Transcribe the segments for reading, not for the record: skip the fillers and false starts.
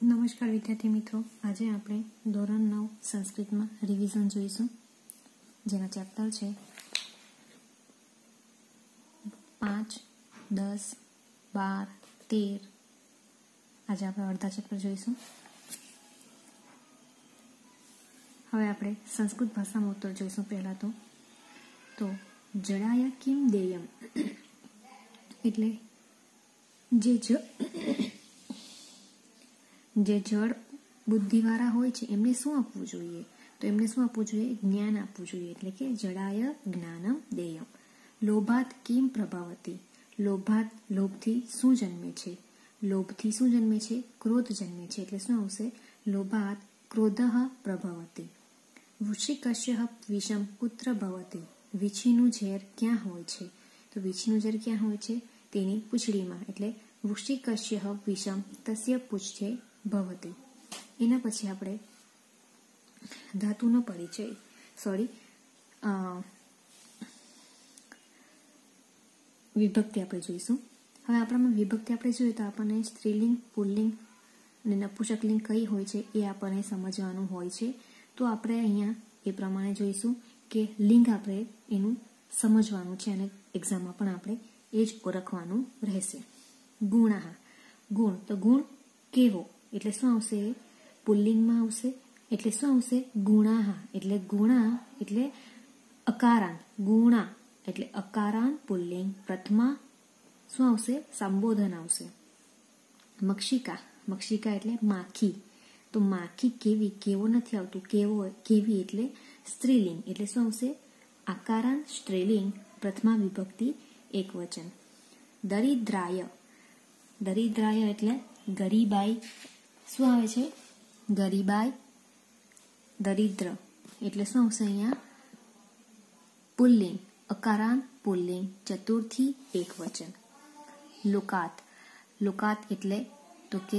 નમસ્કાર વિદ્યાર્થી મિત્રો, આજે આપણે ધોરણ 9 સંસ્કૃતમાં રિવિઝન જોઈશું, જેના ચેપ્ટર છે 5, 10, 12, 13. આજે આપણે અડધા ચેપ્ટર જોઈશું. હવે આપણે સંસ્કૃત ભાષામાં ઉત્તર જોઈશું. પહેલા તો જડાય કિમ દેયમ એટલે જે જડ બુદ્ધિવાળા હોય છે એમને શું આપવું જોઈએ? તો એમને શું આપવું જોઈએ? જ્ઞાન આપવું જોઈએ. એટલે કે જડાય જ્ઞાનમ દેયમ. લોભાત કિમ પ્રભાવતી. લોભથી શું જન્મે છે? લોભથી શું જન્મે છે? ક્રોધ જન્મે છે. એટલે શું આવશે? લોભાત ક્રોધઃ પ્રભવતી. વૃશ્ચિકસ્ય વિષમ કુત્ર ભવતી. વીછીનું ઝેર ક્યાં હોય છે? તો વીછીનું ઝેર ક્યાં હોય છે? તેની પૂંછડીમાં. એટલે વૃશ્ચિકસ્ય વિષમ તસ્ય પૂછે ભવતી. એના પછી આપણે ધાતુનો પરિચય વિભક્તિ આપણે જોઈશું. હવે આપણામાં વિભક્તિ આપણે જોઈએ તો આપણને સ્ત્રીલિંગ, પુલ્લિંગ અને નપુંસકલિંગ કઈ હોય છે એ આપણને સમજવાનું હોય છે. તો આપણે અહીંયા એ પ્રમાણે જોઈશું કે લિંગ આપણે એનું સમજવાનું છે અને એક્ઝામમાં પણ આપણે એ જ ઓળખવાનું રહેશે. ગુણાહ. ગુણ તો ગુણ કેવો એટલે શું આવશે? પુલ્લિંગમાં આવશે. એટલે શું આવશે? ગુણાહ. એટલે ગુણા એટલે અકારાંત. ગુણા એટલે અકારાંત પુલ્લિંગ. પ્રથમા શું આવશે? સંબોધન આવશે. મક્ષિકા. મક્ષિકા એટલે માખી. તો માખી કેવી, કેવો નથી આવતું, કેવી એટલે સ્ત્રીલિંગ. એટલે શું આવશે? આકારાંત સ્ત્રીલિંગ. પ્રથમા વિભક્તિ એકવચન. દરિદ્રાય. દરિદ્રાય એટલે ગરીબાઈ. શું આવે છે? ગરીબાઈ. દરિદ્ર એટલે શું આવશે અહીંયા? પુલ્લિંગ. અકારાંત પુલ્લિંગ. ચતુર્થી એકવચન. લોકાત. લોકાત એટલે તો કે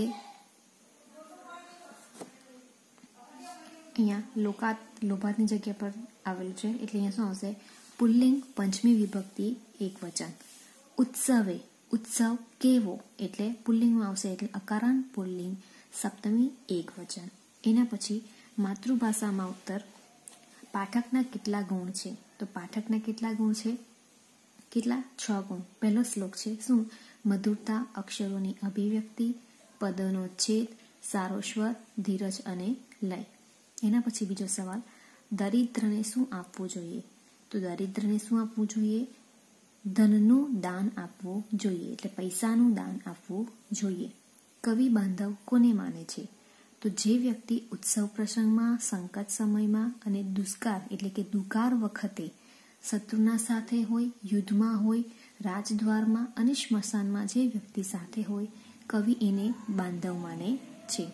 અહીંયા લોભાતની જગ્યા પર આવેલું છે. એટલે અહીંયા શું આવશે? પુલ્લિંગ પંચમી વિભક્તિ એકવચન. ઉત્સવે. ઉત્સવ કેવો એટલે પુલ્લિંગમાં આવશે. એટલે અકારાંત પુલ્લિંગ સપ્તમી એકવચન. એના પછી માતૃભાષામાં ઉત્તર. પાઠકના કેટલા ગુણ છે? તો પાઠકના કેટલા ગુણ છે? કેટલા? 6 ગુણ. પહેલો શ્લોક છે શું? મધુરતા, અક્ષરોની અભિવ્યક્તિ, પદોનો છેદ, સારો સ્વર, ધીરજ અને લય. એના પછી બીજો સવાલ. દરિદ્રને શું આપવું જોઈએ? તો દરિદ્રને શું આપવું જોઈએ? ધનનું દાન આપવું જોઈએ. એટલે પૈસાનું દાન આપવું જોઈએ. કવિ બાંધવ કોને માને છે? તો જે વ્યક્તિ ઉત્સવ પ્રસંગમાં, સંકટ સમયમાં અને દુષ્કાળ એટલે કે દુકાળ વખતે શત્રુના સાથે હોય, યુદ્ધમાં હોય, રાજદ્વારમાં અને સ્મશાનમાં જે વ્યક્તિ સાથે હોય, કવિ એને બાંધવ માને છે.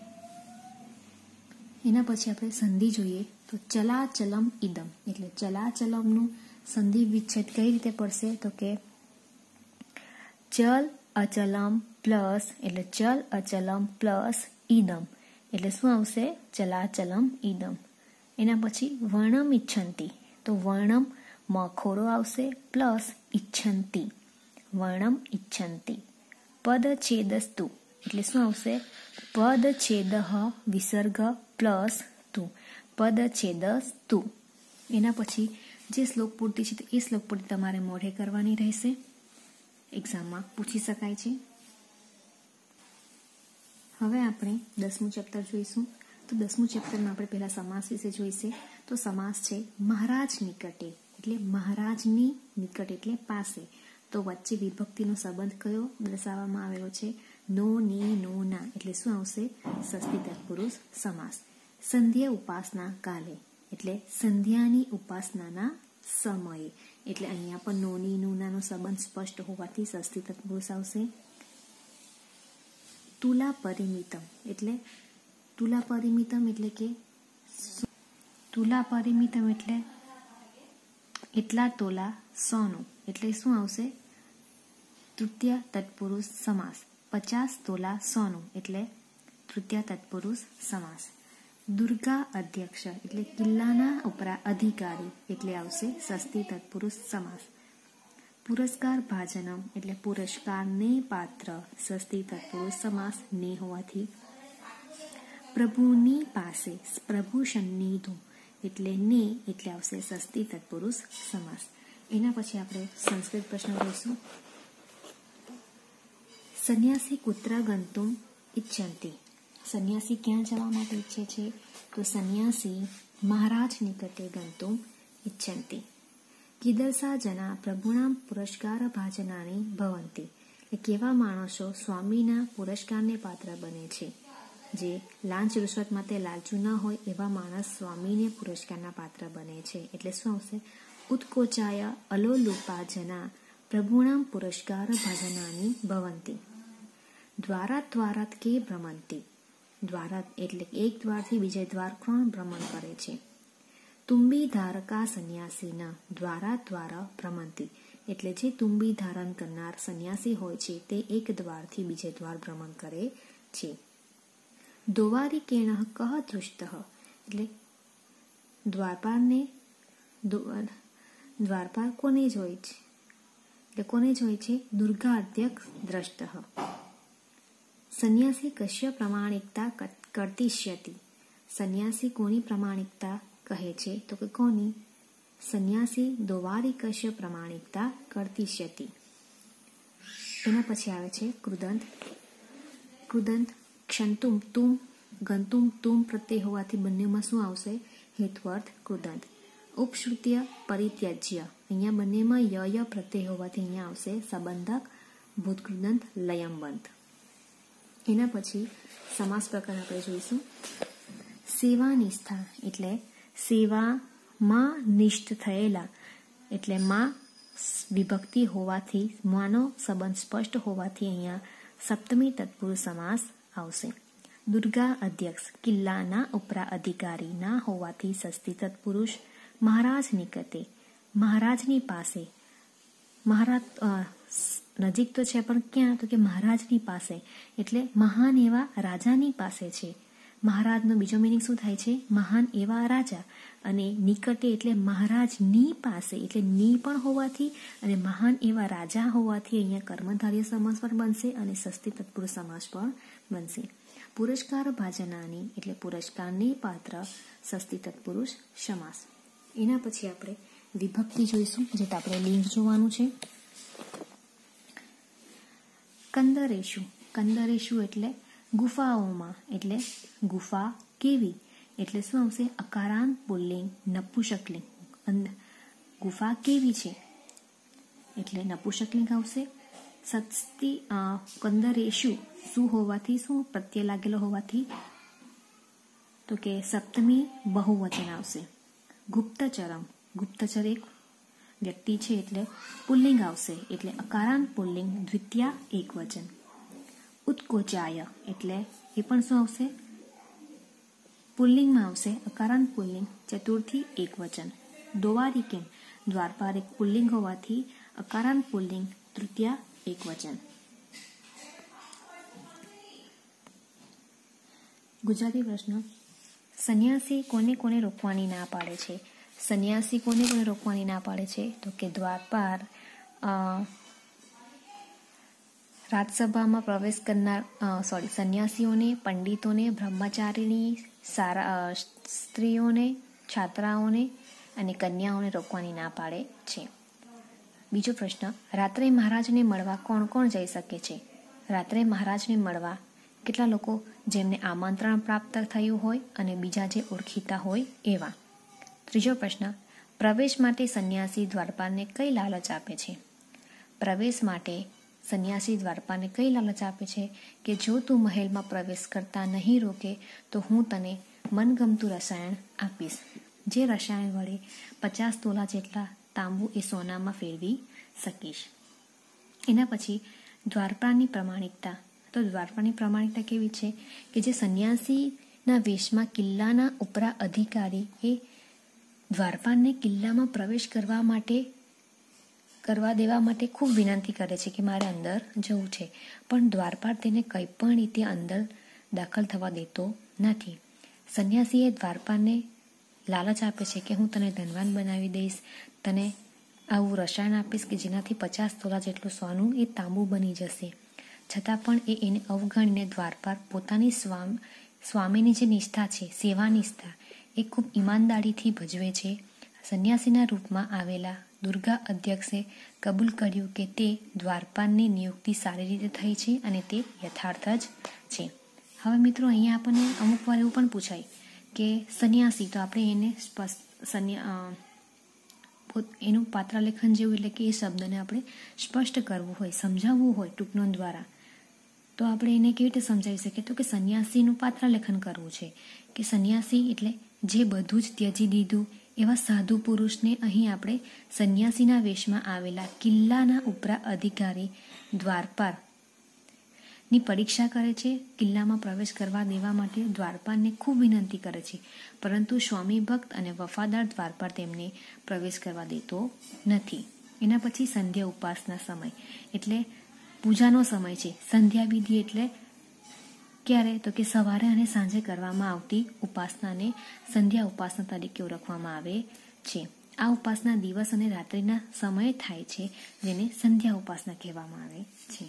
એના પછી આપણે સંધિ જોઈએ તો ચલાચલમ ઇદમ. એટલે ચલાચલમનું સંધિ વિચ્છેદ કઈ રીતે પડશે? તો કે ચલ અચલમ પ્લસ એટલે ચલ અચલમ પ્લસ ઇદમ. એટલે શું આવશે? ચલાચલમ ઇદમ. એના પછી વર્ણમ ઇચ્છંતી. તો વર્ણમ મખોરો આવશે પ્લસ ઇચ્છંતી. વર્ણમ ઇચ્છંતી. પદછેદસ્તુ. એટલે શું આવશે? પદછેદ વિસર્ગ પ્લસ તુ. પદછેદસ્તુ. એના પછી જે શ્લોક પૂર્તિ છે એ શ્લોક પૂર્તિ તમારે મોઢે કરવાની રહેશે. એક્ઝામમાં પૂછી શકાય છે. હવે આપણે 10મું ચેપ્ટર જોઈશું. તો 10મું ચેપ્ટરમાં આપણે પહેલા સમાસ વિશે જોઈશે. તો સમાસ છે મહારાજ નિકટે. એટલે મહારાજની નિકટ એટલે પાસે. તો વચ્ચે વિભક્તિનો સંબંધ કયો દર્શાવવામાં આવેલો છે? નો, ની, નો, ના. એટલે શું આવશે? ષષ્ઠી તત્પુરુષ સમાસ. સંધ્યા ઉપાસના કાલે. એટલે સંધ્યાની ઉપાસનાના સમયે. એટલે અહીંયા પણ નોની નુનાનો સંબંધ સ્પષ્ટ હોવાથી ષષ્ઠી તત્પુરુષ આવશે. તુલા પરિમિતમ. એટલે તુલા પરિમિતમ એટલે કે તુલા પરિમિતમ એટલે એટલા તોલા સોનું. એટલે શું આવશે? તૃતીય તત્પુરુષ સમાસ. 50 તોલા સોનું એટલે તૃતીય તત્પુરુષ સમાસ. દુર્ગા અધ્યક્ષ એટલે કિલ્લાના અધિકારી એટલે આવશે ષષ્ઠી તત્પુરુષ સમાસ. પુરસ્કાર ભાજનમ એટલે પુરસ્કારને પાત્ર ષષ્ઠી તત્પુરુષ સમાસ ને હોવાથી પ્રભુની પાસે, પ્રભુ સન્નિધો એટલે ને એટલે આવશે ષષ્ઠી તત્પુરુષ સમાસ. એના પછી આપણે સંસ્કૃત પ્રશ્ન જોઈશું. સંન્યાસી કુત્ર ગંતુમ ઇચ્છન્તિ. સંન્યાસી ક્યાં જવા માટે ઈચ્છે છે? તો સંન્યાસી મહારાજ નિકટે ગંતુમ ઇચ્છન્તિ. કીદર્શા જના પ્રભુના પુરસ્કાર ભાજનાની ભવંતિ. એટલે કેવા માણસો સ્વામીના પુરસ્કારને પાત્ર બને છે? જે લાંચ રૂશ્વત માટે લાલચુ ન હોય એવા માણસ સ્વામીને પુરસ્કારના પાત્ર બને છે. એટલે શું આવશે? ઉત્કોચાય અલોલુપા જના પ્રભુણામ પુરસ્કાર ભાજનાની ભવંતિ. દ્વારાત દ્વારાત કે ભ્રમંતી. દ્વારાત એટલે એક દ્વારથી બીજે દ્વાર કોણ ભ્રમણ કરે છે? તુંબી ધારકા સંન્યાસીના દ્વારા દ્વારા ભ્રમંતી. એટલે જે તુંબી ધારણ કરનાર સંન્યાસી હોય છે તે એક દ્વારથી બીજે દ્વાર ભ્રમણ કરે છે. દોવારિકેણ કહ દૃષ્ટ. એટલે દ્વારપાલ કોને જોઈ છે? એટલે કોને જોઈ છે? દુર્ગાધ્યક્ષ દ્રષ્ટ. સંન્યાસી કશ્ય પ્રમાણિકતા કર્તિષ્યતિ. સંન્યાસી કોની પ્રમાણિકતા કહે છે? તો કે કોની? સંન્યાસી દોવારિકસ્ય પ્રમાણિકતા કર્તિષ્યતિ. એના પછી આવે છે કૃદંત. કૃદંત ક્ષંતુમ તુમ ગંતુમ તુમ પ્રત્યય હોવાથી બંનેમાં શું આવશે? હેત્વર્થ કૃદંત. ઉપશ્રુત્ય પરિત્યજ્ય. અહીંયા બંનેમાં ય પ્રત્યય હોવાથી અહીંયા આવશે સંબંધક ભૂતકૃદંત લયંબંત. એના પછી સમાસ પ્રકાર આપણે જોઈશું. સેવા નિષ્ઠા એટલે સેવામાં નિષ્ઠ થયેલા. એટલે માં વિભક્તિ હોવાથી માનો સંબંધ સ્પષ્ટ હોવાથી અહીંયા સપ્તમી તત્પુરુષ સમાસ આવશે. દુર્ગા અધ્યક્ષ કિલ્લાના ઉપરા અધિકારી ના હોવાથી ષષ્ઠી તત્પુરુષ. મહારાજ નિકટે મહારાજની પાસે. મહારાજ નજીક તો છે પણ ક્યાં? તો કે મહારાજની પાસે. એટલે મહાન એવા રાજાની પાસે છે. મહારાજનો બીજો મિનિંગ શું થાય છે? મહાન એવા રાજા. અને નિકટે એટલે મહારાજની પાસે. એટલે ની પણ હોવાથી અને મહાન એવા રાજા હોવાથી અહીંયા કર્મધારય સમાસ પણ બનશે અને ષષ્ઠી તત્પુરુષ સમાસ પણ બનશે. પુરસ્કાર ભાજનાની એટલે પુરસ્કારની પાત્ર ષષ્ઠી તત્પુરુષ સમાસ. એના પછી આપણે વિભક્તિ જોઈશું, જે આપણે લિંગ જોવાનું છે. કંદરેશુ. કંદરેશુ એટલે ગુફાઓમાં. એટલે ગુફા કેવી? એટલે શું આવશે? અકારાંત પુલ્લિંગ નપુંસકલિંગ. ગુફા કેવી છે એટલે નપુંસકલિંગ આવશે. સત્સ્તી કંદરેશુ શું હોવાથી, શું પ્રત્યય લાગેલો હોવાથી? તો કે સપ્તમી બહુવચન આવશે. ગુપ્તચરમ. ગુપ્તચર એક વ્યક્તિ છે એટલે પુલ્લિંગ આવશે. એટલે અકારાંત પુલ્લિંગ દ્વિતીય એક વચન. ઉત્કોચાય એટલે એ પણ શું આવશે? પુલ્લિંગમાં આવશે. અકારાંત પુલ્લિંગ ચતુર્થી એક વચન. દોવારિકેન દ્વારપાલ એક પુલ્લિંગ હોવાથી અકારાંત પુલ્લિંગ તૃતીય એક વચન. ગુજરાતી પ્રશ્ન. સંન્યાસી કોને કોને રોકવાની ના પાડે છે? સંન્યાસી કોને કોને રોકવાની ના પાડે છે? તો કે દ્વારપાલ રાજસભામાં પ્રવેશ કરનાર સંન્યાસીઓને, પંડિતોને, બ્રહ્મચારીણી, સ્ત્રીઓને, છાત્રાઓને અને કન્યાઓને રોકવાની ના પાડે છે. બીજો પ્રશ્ન. રાત્રે મહારાજને મળવા કોણ કોણ જઈ શકે છે? રાત્રે મહારાજને મળવા કેટલા લોકો? જેમને આમંત્રણ પ્રાપ્ત થયું હોય અને બીજા જે ઓળખીતા હોય એવા. ત્રીજો પ્રશ્ન. પ્રવેશ માટે સંન્યાસી દ્વારપાલને કઈ લાલચ આપે છે? પ્રવેશ માટે સંન્યાસી દ્વારપાલને કઈ લાલચ આપે છે? કે જો તું મહેલમાં પ્રવેશ કરતા નહીં રોકે તો હું તને મનગમતું રસાયણ આપીશ. જે રસાયણ વડે 50 તોલા જેટલા તાંબુ એ સોનામાં ફેરવી શકીશ. એના પછી દ્વારપાલની પ્રમાણિકતા. તો દ્વારપાલની પ્રમાણિકતા કેવી છે? કે જે સંન્યાસીના વેશમાં કિલ્લાના ઉપરા અધિકારી એ દ્વારપાલને કિલ્લામાં પ્રવેશ કરવા દેવા માટે ખૂબ વિનંતી કરે છે કે મારે અંદર જવું છે, પણ દ્વારપાલ તેને કંઈ પણ રીતે અંદર દાખલ થવા દેતો નથી. સંન્યાસીએ દ્વારપાલને લાલચ આપે છે કે હું તને ધનવાન બનાવી દઈશ, તને આવું રસાયણ આપીશ કે જેનાથી 50 તોલા જેટલું સોનું એ તાંબુ બની જશે. છતાં પણ એને અવગણીને દ્વારપાલ પોતાની સ્વામીની જે નિષ્ઠા છે, સેવા નિષ્ઠા, એ ખૂબ ઈમાનદારીથી ભજવે છે. સંન્યાસીના રૂપમાં આવેલા દુર્ગા અધ્યક્ષે કબૂલ કર્યું કે તે દ્વારપાલની નિયુક્તિ સારી રીતે થઈ છે અને તે યથાર્થ જ છે. હવે મિત્રો, અહીંયા આપણને અમુક વાર એવું પણ પૂછાય કે સંન્યાસી, તો આપણે એને એનું પાત્રલેખન જેવું, એટલે કે એ શબ્દને આપણે સ્પષ્ટ કરવું હોય, સમજાવવું હોય ટૂંકનોંધ દ્વારા, તો આપણે એને કેવી રીતે સમજાવી શકીએ? તો કે સંન્યાસીનું પાત્રલેખન કરવું છે કે સંન્યાસી એટલે જે બધું જ ત્યજી દીધું એવા સાધુ પુરુષને અહીં આપણે સંન્યાસીના વેશમાં આવેલા કિલ્લાના ઉપરા અધિકારી દ્વારપાલની પરીક્ષા કરે છે. કિલ્લામાં પ્રવેશ કરવા દેવા માટે દ્વારપાલને ખૂબ વિનંતી કરે છે, પરંતુ સ્વામી ભક્ત અને વફાદાર દ્વારપાલ તેમને પ્રવેશ કરવા દેતો નથી. એના પછી સંધ્યા ઉપાસના સમય, એટલે પૂજાનો સમય છે. સંધ્યા વિધિ એટલે ક્યારે? તો કે સવારે અને સાંજે કરવામાં આવતી ઉપાસનાને સંધ્યા ઉપાસના તરીકે ઓળખવામાં આવે છે. આ ઉપાસના દિવસ અને રાત્રિના સમયે થાય છે, જેને સંધ્યા ઉપાસના કહેવામાં આવે છે.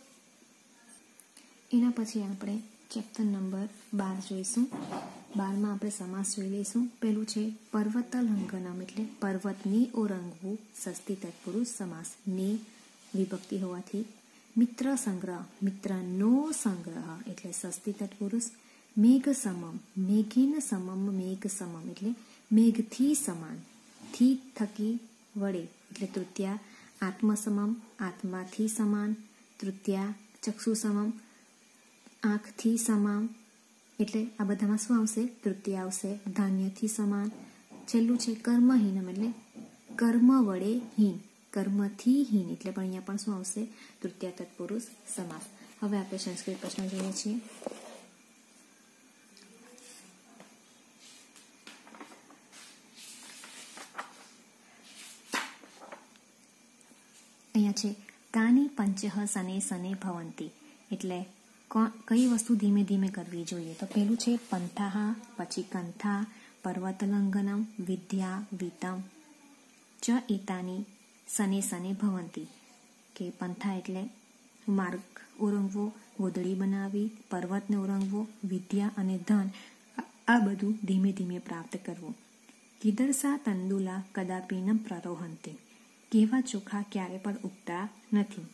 એના પછી આપણે ચેપ્ટર નંબર 12 જોઈશું. 12માં આપણે સમાસ જોઈ લઈશું. પહેલું છે પર્વતલંઘનમ, એટલે પર્વતને ઓરંગવું, ષષ્ઠી તત્પુરુષ સમાસ, ને વિભક્તિ હોવાથી. મિત્ર સંગ્રહ, મિત્રનો સંગ્રહ, એટલે ષષ્ઠી તત્પુરુષ. મેઘ સમમ, મેઘીન સમમ, મેઘ સમમ, એટલે મેઘથી સમાન, થી થકી વડે, એટલે તૃતીયા. આત્મસમમ, આત્માથી સમાન, તૃતીયા. ચક્ષુ સમમ, આંખથી સમાન, એટલે આ બધામાં શું આવશે? તૃતીયા આવશે. ધાન્યથી સમાન. છેલ્લું છે કર્મહીનમ, એટલે કર્મ વડે હીન, કર્મથી હીન, એટલે પણ અહીંયા પણ શું આવશે? તૃતીયા તત્પુરુષ સમાસ. હવે આપણે સંસ્કૃત પ્રશ્ન જોઈએ છીએ. અહીંયા છે કાની પંચઃ શને શને ભવંતી, એટલે કઈ વસ્તુ ધીમે ધીમે કરવી જોઈએ? તો પેલું છે પંથાહ, પછી કંથા, પર્વતલંઘનમ, વિદ્યા, વિતમ ચ એતાની શને શને ભવંતી, કે પંથા એટલે માર્ગ ઓરંગવો, ગોદડી બનાવી, પર્વતને ઓરંગવો, વિદ્યા અને ધન, આ બધું ધીમે ધીમે પ્રાપ્ત કરવું. કિદર્શા તંદુલા કદાપી ન પ્રરોહંતી, કેવા ચોખા ક્યારે પણ ઉગતા નથી.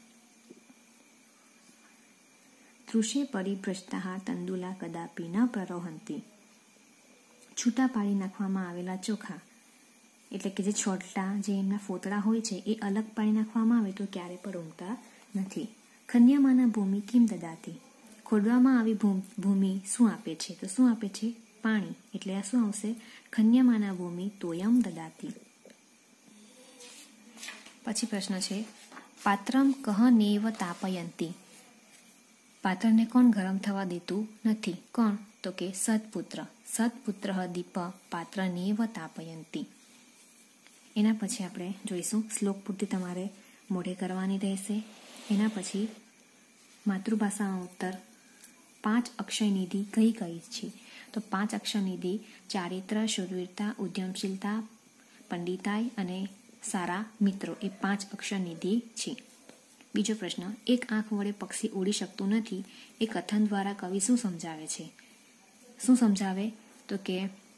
તૃષે પરિભ્રષ્ટા તંદુલા કદાપી ન પ્રરોહંતી, છૂટા પાડી નાખવામાં આવેલા ચોખા, એટલે કે જે છોડલા, જે એમના ફોતળા હોય છે, એ અલગ પાડી નાખવામાં આવે તો ક્યારે પણ ઊંઘતા નથી. ખન્યમાના ભૂમિ કિમ દદાતી, ખોદવામાં આવી ભૂમિ શું આપે છે? તો શું આપે છે? પાણી. એટલે આ શું આવશે? ખન્યમાના ભૂમિ તોયમ દદાતી. પછી પ્રશ્ન છે પાત્રમ કહ નેવ તાપયંતી, પાત્રને કોણ ગરમ થવા દેતું નથી? કોણ? તો કે સત્પુત્ર. સત્પુત્ર દીપ પાત્ર નેવ તાપયંતી. એના પછી આપણે જોઈશું, શ્લોક પૂર્તિ તમારે મોઢે કરવાની રહેશે. એના પછી માતૃભાષામાં ઉત્તર. 5 અક્ષયનિધિ કઈ કઈ છે? તો 5 અક્ષયનિધિ ચારિત્ર, શૂરવીરતા, ઉદ્યમશીલતા, પંડિતાઈ અને સારા મિત્રો, એ 5 અક્ષયનિધિ છે. બીજો પ્રશ્ન, એક આંખ વડે પક્ષી ઉડી શકતું નથી, એ કથન દ્વારા કવિ શું સમજાવે છે? શું સમજાવે? તો કે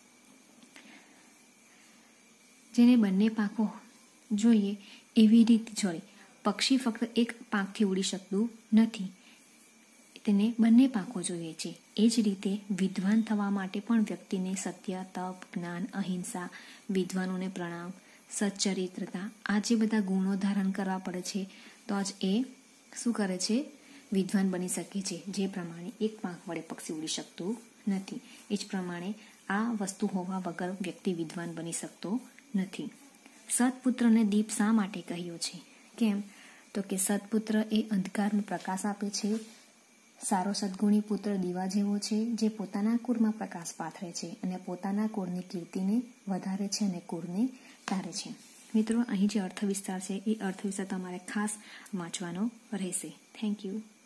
જેને બંને પાંખો જોઈએ એવી રીતે જોઈ, પક્ષી ફક્ત એક પાંખથી ઉડી શકતું નથી, તેને બંને પાંખો જોઈએ છે. એ જ રીતે વિદ્વાન થવા માટે પણ વ્યક્તિને સત્ય, તપ, જ્ઞાન, અહિંસા, વિદ્વાનોને પ્રણામ, સચ્ચરિત્રતા, આ જે બધા ગુણો ધારણ કરવા પડે છે, તો જ એ શું કરે છે? વિદ્વાન બની શકે છે. જે પ્રમાણે એક પાંખ વડે પક્ષી ઉડી શકતું નથી, એ જ પ્રમાણે આ વસ્તુ હોવા વગર વ્યક્તિ વિદ્વાન બની શકતો નથી. સત્પુત્રને દીપ શા માટે કહ્યો છે? કેમ? તો કે સત્પુત્ર એ અંધકારનો પ્રકાશ આપે છે. સારો સદગુણી પુત્ર દીવા જેવો છે, જે પોતાના કુળમાં પ્રકાશ પાથરે છે અને પોતાના કુળની કીર્તિને વધારે છે અને કુળને તારે છે. મિત્રો, અહીં જે અર્થ વિસ્તાર છે, એ અર્થ વિસ્તાર તમારે ખાસ વાંચવાનો રહેશે. Thank you.